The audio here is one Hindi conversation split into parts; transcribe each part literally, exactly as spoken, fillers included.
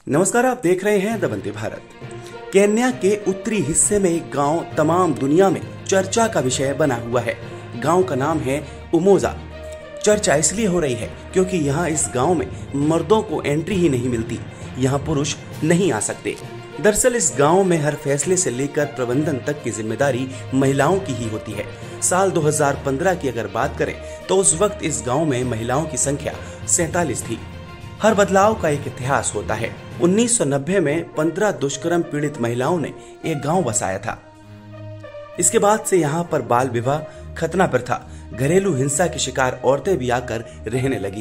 नमस्कार, आप देख रहे हैं द वंदे भारत। केन्या के उत्तरी हिस्से में एक गांव तमाम दुनिया में चर्चा का विषय बना हुआ है। गांव का नाम है उमोजा। चर्चा इसलिए हो रही है क्योंकि यहाँ इस गांव में मर्दों को एंट्री ही नहीं मिलती, यहाँ पुरुष नहीं आ सकते। दरअसल इस गांव में हर फैसले से लेकर प्रबंधन तक की जिम्मेदारी महिलाओं की ही होती है। साल दो हज़ार पंद्रह की अगर बात करें तो उस वक्त इस गांव में महिलाओं की संख्या सैतालीस थी। हर बदलाव का एक इतिहास होता है। उन्नीस सौ नब्बे में पंद्रह दुष्कर्म पीड़ित महिलाओं ने एक गांव बसाया था। इसके बाद से यहाँ पर बाल विवाह, खतना प्रथा, घरेलू हिंसा के शिकार औरतें भी आकर रहने लगी।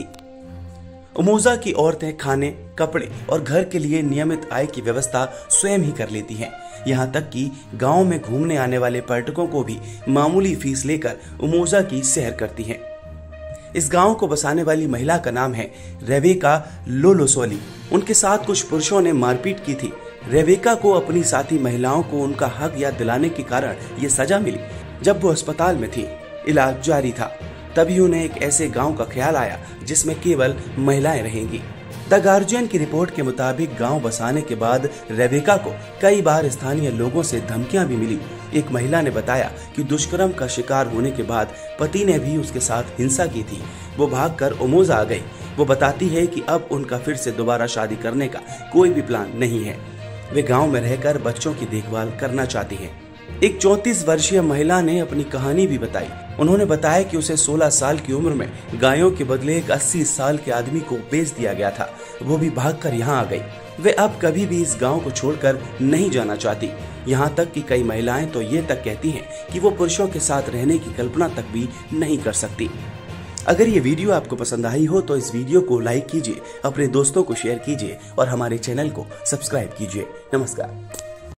उमोजा की औरतें खाने, कपड़े और घर के लिए नियमित आय की व्यवस्था स्वयं ही कर लेती हैं। यहाँ तक कि गांव में घूमने आने वाले पर्यटकों को भी मामूली फीस लेकर उमोजा की सैर करती हैं। इस गांव को बसाने वाली महिला का नाम है रेबेका लोलोसोली। उनके साथ कुछ पुरुषों ने मारपीट की थी। रेबेका को अपनी साथी महिलाओं को उनका हक याद दिलाने के कारण ये सजा मिली। जब वो अस्पताल में थी, इलाज जारी था, तभी उन्हें एक ऐसे गांव का ख्याल आया जिसमें केवल महिलाएं रहेंगी। द गार्जियन की रिपोर्ट के मुताबिक गांव बसाने के बाद रेबेका को कई बार स्थानीय लोगों से धमकियां भी मिली। एक महिला ने बताया कि दुष्कर्म का शिकार होने के बाद पति ने भी उसके साथ हिंसा की थी। वो भागकर उमोजा आ गई। वो बताती है कि अब उनका फिर से दोबारा शादी करने का कोई भी प्लान नहीं है। वे गांव में रहकर बच्चों की देखभाल करना चाहती हैं। एक चौंतीस वर्षीय महिला ने अपनी कहानी भी बताई। उन्होंने बताया कि उसे सोलह साल की उम्र में गायों के बदले एक अस्सी साल के आदमी को बेच दिया गया था। वो भी भागकर यहाँ आ गई। वे अब कभी भी इस गांव को छोड़कर नहीं जाना चाहती। यहाँ तक कि कई महिलाएं तो ये तक कहती हैं कि वो पुरुषों के साथ रहने की कल्पना तक भी नहीं कर सकती। अगर ये वीडियो आपको पसंद आई हो तो इस वीडियो को लाइक कीजिए, अपने दोस्तों को शेयर कीजिए और हमारे चैनल को सब्सक्राइब कीजिए। नमस्कार।